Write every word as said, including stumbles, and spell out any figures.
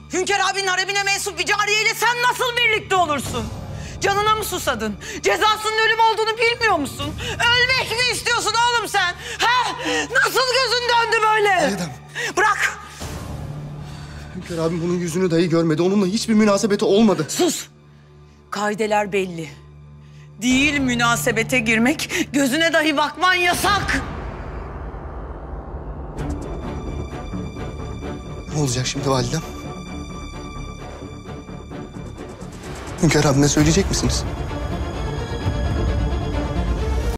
Hünkar abinin haremine mensup bir cariyeyle sen nasıl birlikte olursun? Canına mı susadın? Cezasının ölüm olduğunu bilmiyor musun? Ölmek mi istiyorsun oğlum sen? He? Nasıl gözün döndü böyle? Validem. Bırak! Hünkar abim bunun yüzünü dahi görmedi. Onunla hiçbir münasebeti olmadı. Sus! Kaideler belli. Değil münasebete girmek, gözüne dahi bakman yasak. Ne olacak şimdi validem? Hünkar abime söyleyecek misiniz?